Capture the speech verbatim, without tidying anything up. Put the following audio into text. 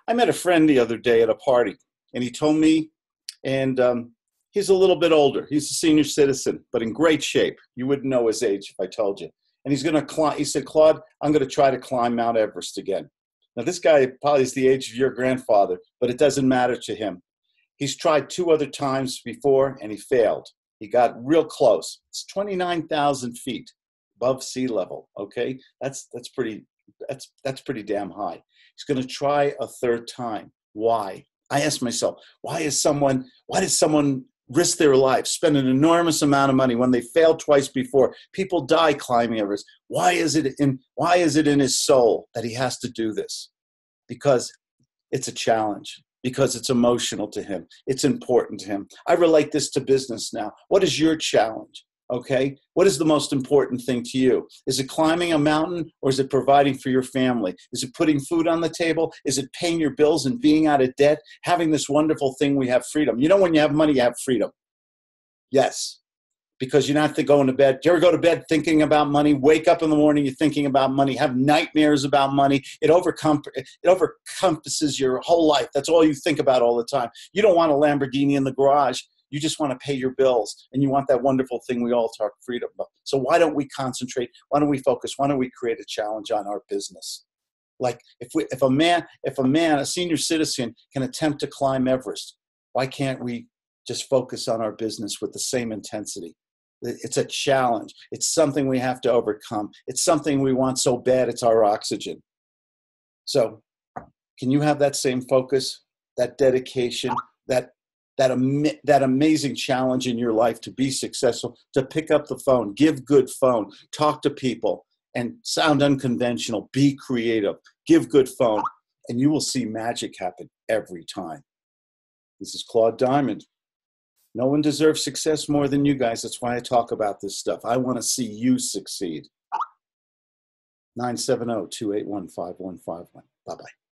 I met a friend the other day at a party, and he told me, and um, he's a little bit older. He's a senior citizen, but in great shape. You wouldn't know his age if I told you. And he's going to climb. He said, Claude, I'm going to try to climb Mount Everest again. Now, this guy probably is the age of your grandfather, but it doesn't matter to him. He's tried two other times before, and he failed. He got real close. It's twenty-nine thousand feet above sea level, okay? That's, that's, pretty, that's, that's pretty damn high. He's going to try a third time. Why? I asked myself, why is someone, why does someone risk their life, spend an enormous amount of money when they failed twice before? People die climbing Everest. Why is it in, why is it in his soul that he has to do this? Because it's a challenge, because it's emotional to him. It's important to him. I relate this to business now. What is your challenge? Okay. What is the most important thing to you? Is it climbing a mountain, or is it providing for your family? Is it putting food on the table? Is it paying your bills and being out of debt? Having this wonderful thing we have, freedom. You know, when you have money, you have freedom. Yes. Because you're not going to bed. Do you ever go to bed thinking about money? Wake up in the morning, you're thinking about money, have nightmares about money. It overcom- it overcompasses your whole life. That's all you think about all the time. You don't want a Lamborghini in the garage. You just want to pay your bills, and you want that wonderful thing we all talk freedom about. So why don't we concentrate? Why don't we focus? Why don't we create a challenge on our business? Like if we, if a man, if a man, a senior citizen can attempt to climb Everest, why can't we just focus on our business with the same intensity? It's a challenge. It's something we have to overcome. It's something we want so bad, it's our oxygen. So can you have that same focus, that dedication, that that, am- that amazing challenge in your life to be successful, to pick up the phone, give good phone, talk to people, and sound unconventional, be creative, give good phone, and you will see magic happen every time. This is Claude Diamond. No one deserves success more than you guys. That's why I talk about this stuff. I want to see you succeed. nine seven zero, two eight one, five one five one. Bye-bye.